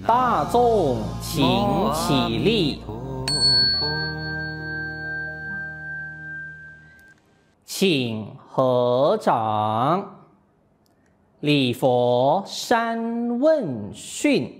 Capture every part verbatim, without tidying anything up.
大众请起立，请合掌，礼佛三问讯。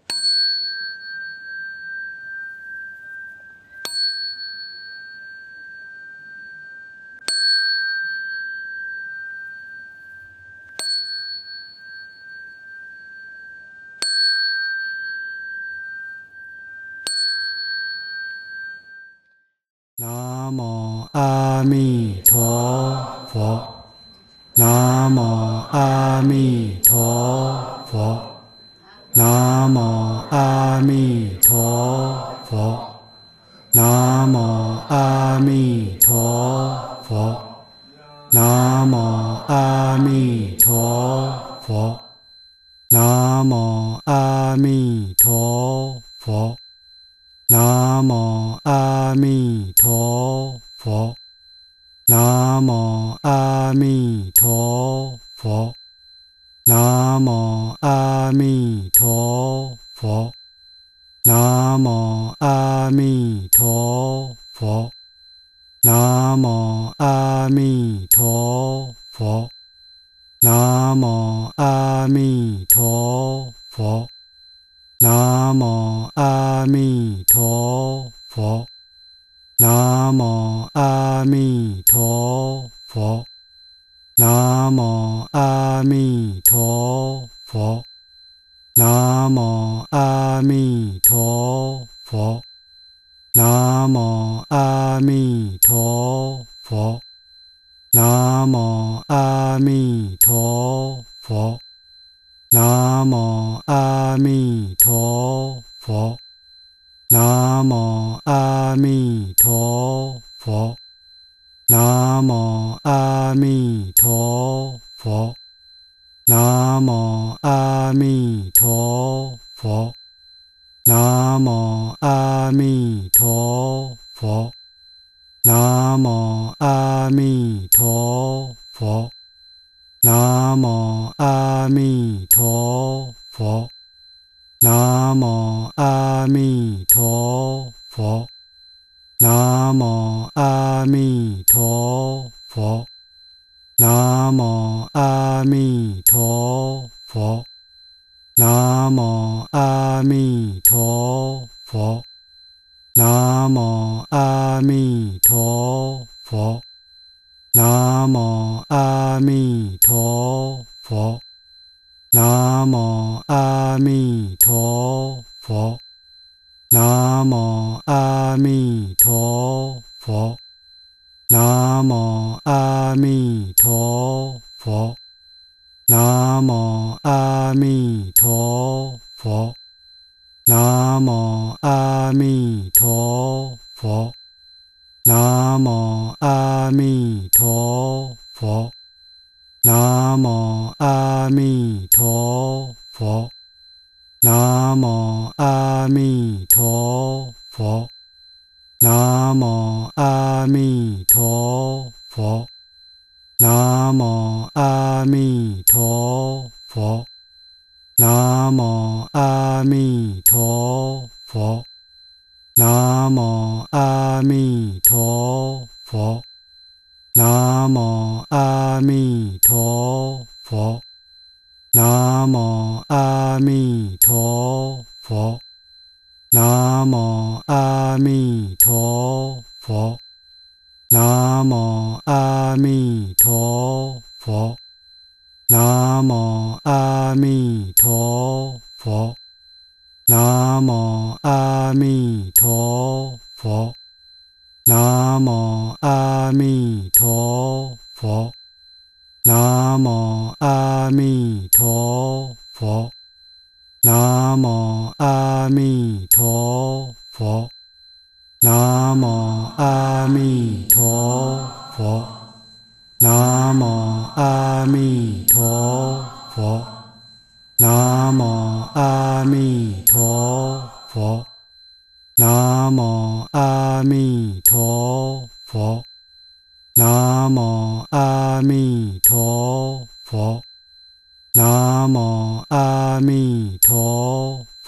南无阿弥陀佛，南无阿弥陀佛，南无阿弥陀佛，南无阿弥陀佛，南无阿弥陀佛，南无阿弥陀佛。南无阿弥陀佛，南无阿弥陀佛，南无阿弥陀佛，南无阿弥陀佛，南无阿弥陀佛，南无阿弥陀佛。南无阿弥陀佛，南无阿弥陀佛，南无阿弥陀佛，南无阿弥陀佛，南无阿弥陀佛，南无阿弥陀佛。南无阿弥陀佛，南无阿弥陀佛，南无阿弥陀佛，南无阿弥陀佛，南无阿弥陀佛，南无阿弥陀佛。南无阿弥陀佛，南无阿弥陀佛，南无阿弥陀佛，南无阿弥陀佛，南无阿弥陀佛，南无阿弥陀佛。南无阿弥陀佛，南无阿弥陀佛，南无阿弥陀佛，南无阿弥陀佛，南无阿弥陀佛，南无阿弥陀佛。南无阿弥陀佛，南无阿弥陀佛，南无阿弥陀佛，南无阿弥陀佛，南无阿弥陀佛，南无阿弥陀佛。南无阿弥陀佛，南无阿弥陀佛，南无阿弥陀佛，南无阿弥陀佛，南无阿弥陀佛，南无阿弥陀佛。南无阿弥陀佛，南无阿弥陀佛，南无阿弥陀佛，南无阿弥陀佛，南无阿弥陀佛，南无阿弥陀佛。南无阿弥陀佛，南无阿弥陀佛，南无阿弥陀佛，南无阿弥陀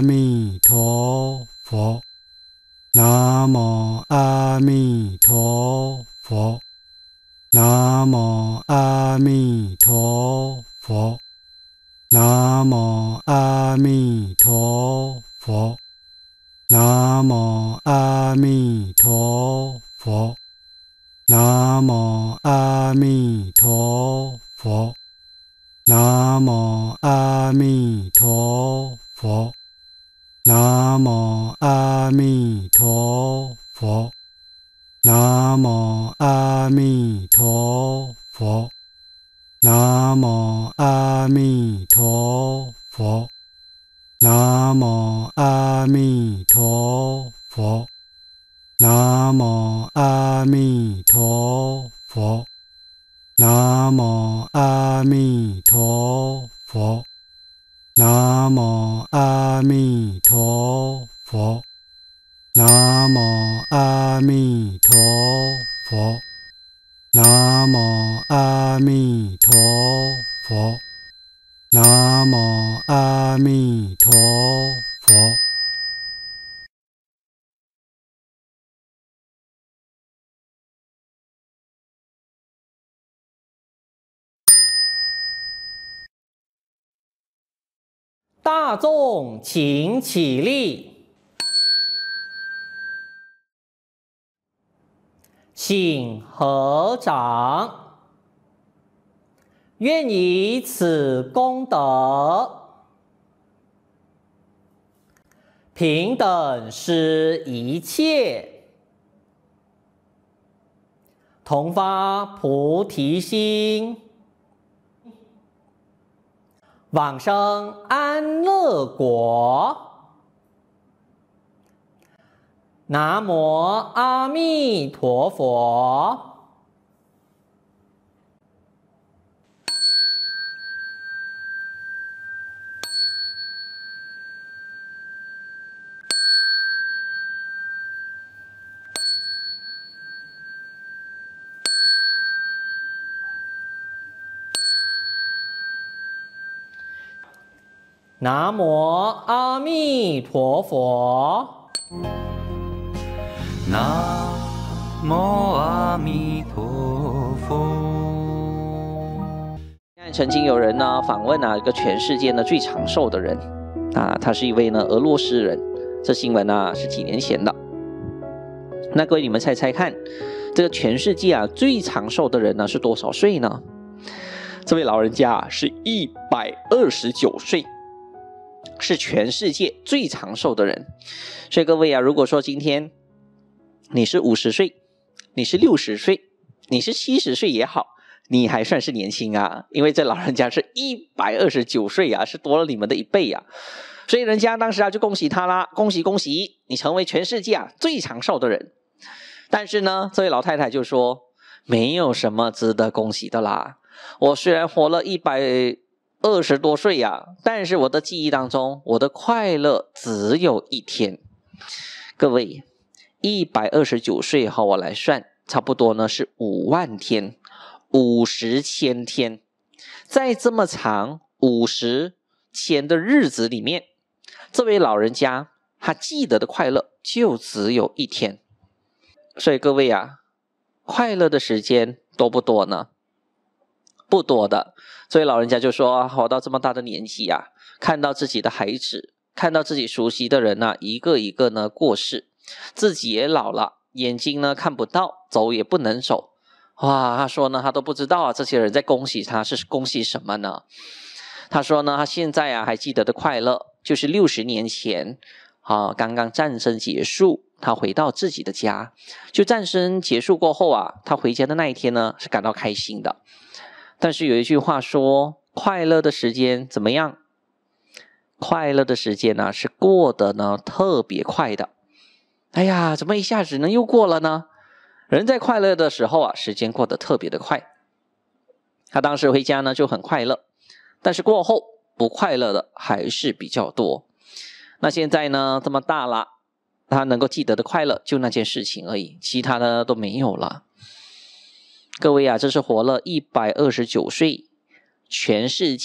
阿弥陀佛，南无阿弥陀佛，南无阿弥陀佛，南无阿弥陀佛，南无阿弥陀佛，南无阿弥陀佛，南无阿弥陀佛，南无阿弥陀佛，南无阿弥陀佛，南无阿弥陀佛，南无阿弥陀佛，南无阿弥陀佛，南无阿弥陀佛，南无阿弥陀佛，南无阿弥陀佛，南无阿弥陀佛，南无阿弥陀佛。 大众请起立，请合掌。愿以此功德，平等施一切，同发菩提心，往生安乐国。南无阿弥陀佛。南无阿弥陀佛。 南无阿弥陀佛。 曾经有人呢访问啊一个全世界呢最长寿的人啊，他是一位呢俄罗斯人。这新闻呢是几年前的。那各位你们猜猜看，这个全世界啊最长寿的人呢是多少岁呢？这位老人家啊是一百二十九岁。是全世界最长寿的人。所以各位啊，如果说今天你是五十岁，你是六十岁，你是七十岁也好，你还算是年轻啊，因为这老人家是一百二十九岁啊，是多了你们的一倍啊。所以人家当时啊就恭喜他啦，恭喜恭喜，你成为全世界啊最长寿的人。但是呢，这位老太太就说，没有什么值得恭喜的啦。我虽然活了一百二十多岁呀、啊，但是我的记忆当中，我的快乐只有一天。各位，一百二十九岁和我来算，差不多呢是五万天，五十千天。在这么长五十千的日子里面，这位老人家他记得的快乐就只有一天。所以各位啊，快乐的时间多不多呢？不多的。所以老人家就说，活到这么大的年纪啊，看到自己的孩子，看到自己熟悉的人啊，一个一个呢过世，自己也老了，眼睛呢看不到，走也不能走。哇，他说呢，他都不知道啊，这些人在恭喜他是恭喜什么呢？他说呢，他现在啊还记得的快乐，就是六十年前啊，刚刚战争结束，他回到自己的家。就战争结束过后啊，他回家的那一天呢，是感到开心的。但是有一句话说，快乐的时间怎么样？快乐的时间呢、啊，是过得呢特别快的。哎呀，怎么一下子呢又过了呢？人在快乐的时候啊，时间过得特别的快。他当时回家呢就很快乐，但是过后不快乐的还是比较多。那现在呢这么大了，他能够记得的快乐就那件事情而已，其他的都没有了。各位啊，这是活了一百二十九岁，全世界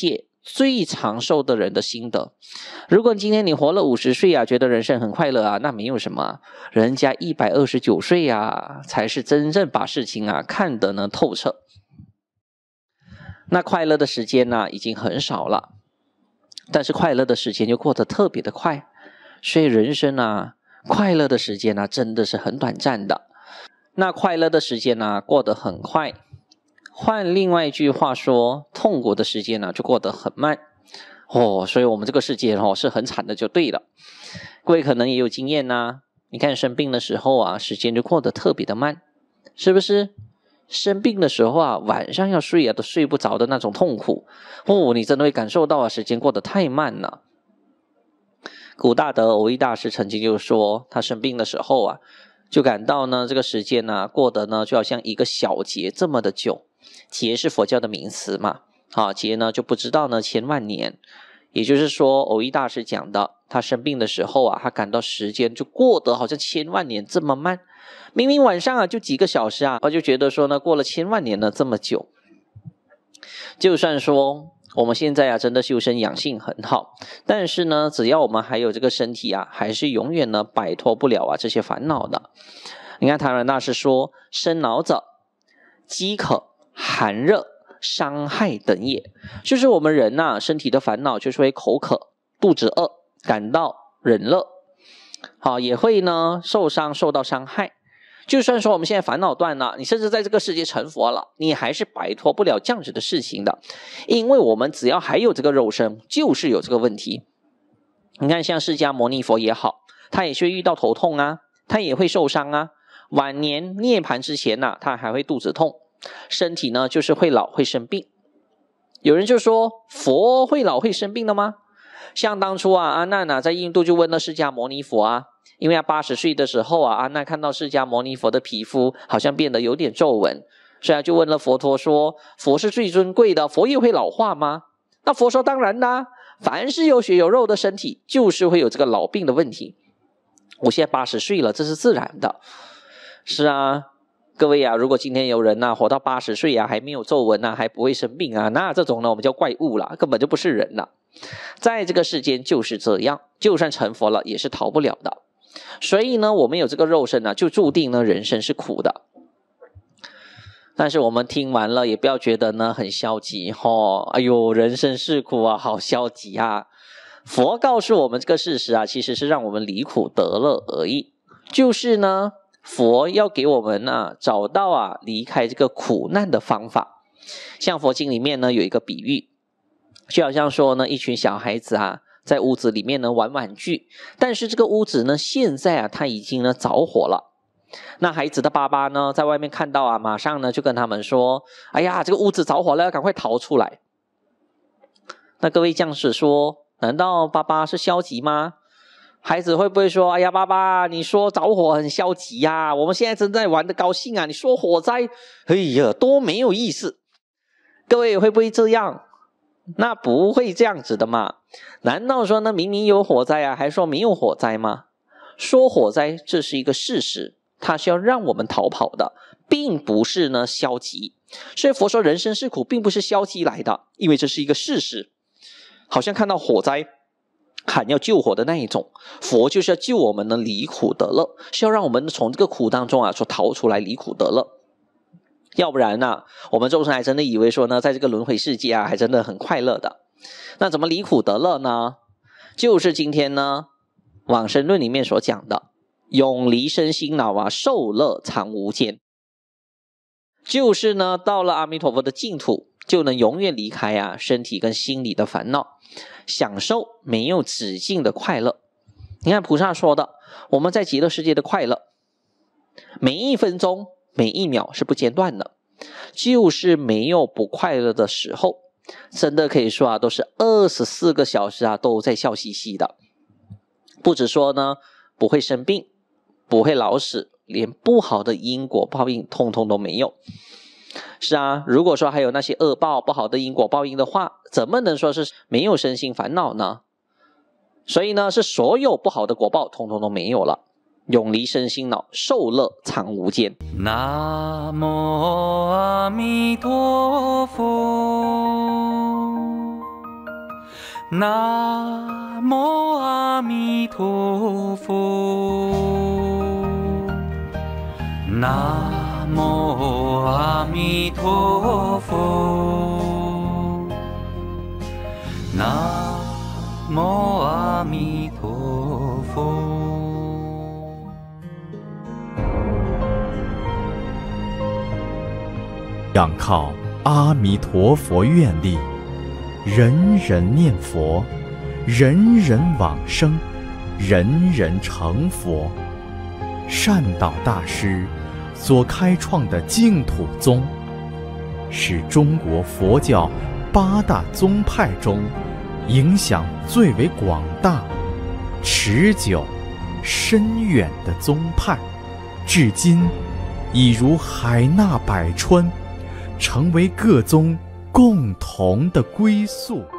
最长寿的人的心得。如果今天你活了五十岁啊，觉得人生很快乐啊，那没有什么、啊，人家一百二十九岁啊，才是真正把事情啊看得呢透彻。那快乐的时间呢、啊、已经很少了，但是快乐的时间就过得特别的快，所以人生啊，快乐的时间啊真的是很短暂的。那快乐的时间呢、啊、过得很快，换另外一句话说，痛苦的时间呢、啊、就过得很慢哦。所以我们这个世界哦是很惨的就对了。各位可能也有经验呐、啊，你看生病的时候啊，时间就过得特别的慢，是不是？生病的时候啊，晚上要睡啊都睡不着的那种痛苦哦，你真的会感受到啊，时间过得太慢了。古大德蕅益大师曾经就说，他生病的时候啊，就感到呢这个时间呢、啊、过得呢就好像一个小节这么的久。劫是佛教的名词嘛，啊，劫呢就不知道呢千万年。也就是说，蕅益大师讲的，他生病的时候啊，他感到时间就过得好像千万年这么慢。明明晚上啊就几个小时啊，我就觉得说呢过了千万年了这么久。就算说我们现在啊真的修身养性很好，但是呢只要我们还有这个身体啊，还是永远呢摆脱不了啊这些烦恼的。你看唐人大师说，生老者饥渴寒热伤害等也，就是我们人呐、啊，身体的烦恼就是会口渴、肚子饿、感到冷热，好，也会呢受伤、受到伤害。就算说我们现在烦恼断了，你甚至在这个世界成佛了，你还是摆脱不了这样子的事情的，因为我们只要还有这个肉身，就是有这个问题。你看像释迦牟尼佛也好，他也是会遇到头痛啊，他也会受伤啊，晚年涅槃之前呐、啊，他还会肚子痛。身体呢就是会老会生病。有人就说，佛会老会生病的吗？像当初啊阿难啊在印度就问了释迦牟尼佛啊，因为他八十岁的时候啊，阿难看到释迦牟尼佛的皮肤好像变得有点皱纹，所以他就问了佛陀说，佛是最尊贵的，佛也会老化吗？那佛说当然啦，凡是有血有肉的身体就是会有这个老病的问题。我现在八十岁了，这是自然的。是啊，各位啊，如果今天有人啊活到八十岁啊还没有皱纹啊，还不会生病啊，那这种呢我们叫怪物啦，根本就不是人了。在这个世间就是这样，就算成佛了也是逃不了的。所以呢我们有这个肉身呢、啊，就注定呢人生是苦的。但是我们听完了也不要觉得呢很消极哦，哎呦人生是苦啊，好消极啊。佛告诉我们这个事实啊，其实是让我们离苦得乐而已。就是呢佛要给我们啊找到啊离开这个苦难的方法。像佛经里面呢有一个比喻，就好像说呢一群小孩子啊在屋子里面呢玩玩具，但是这个屋子呢现在啊它已经呢着火了。那孩子的爸爸呢在外面看到啊，马上呢就跟他们说，哎呀这个屋子着火了，要赶快逃出来。那各位将士说，难道爸爸是消极吗？孩子会不会说，哎呀爸爸你说着火很消极呀、啊，我们现在正在玩的高兴啊，你说火灾，哎呀多没有意思。各位会不会这样？那不会这样子的嘛。难道说呢明明有火灾啊还说没有火灾吗？说火灾这是一个事实，它是要让我们逃跑的，并不是呢消极。所以佛说人生是苦并不是消极来的，因为这是一个事实。好像看到火灾喊要救火的那一种，佛就是要救我们呢离苦得乐，是要让我们从这个苦当中啊所逃出来，离苦得乐。要不然啊我们众生还真的以为说呢在这个轮回世界啊还真的很快乐的。那怎么离苦得乐呢？就是今天呢往生论里面所讲的，永离身心脑啊，受乐常无间。就是呢到了阿弥陀佛的净土，就能永远离开啊身体跟心理的烦恼，享受没有止境的快乐。你看菩萨说的，我们在极乐世界的快乐，每一分钟每一秒是不间断的，就是没有不快乐的时候，真的可以说啊都是二十四个小时啊都在笑嘻嘻的。不只说呢不会生病，不会老死，连不好的因果报应通通都没有。是啊，如果说还有那些恶报不好的因果报应的话，怎么能说是没有身心烦恼呢？所以呢是所有不好的果报通通都没有了，永离身心脑，受乐常无间。 南无阿弥陀佛。 南无阿弥陀佛，南无阿弥陀佛，南无阿弥陀佛。 仰靠阿弥陀佛愿力，人人念佛，人人往生，人人成佛。善导大师所开创的净土宗，是中国佛教八大宗派中影响最为广大、持久、深远的宗派，至今已如海纳百川，成为各宗共同的归宿。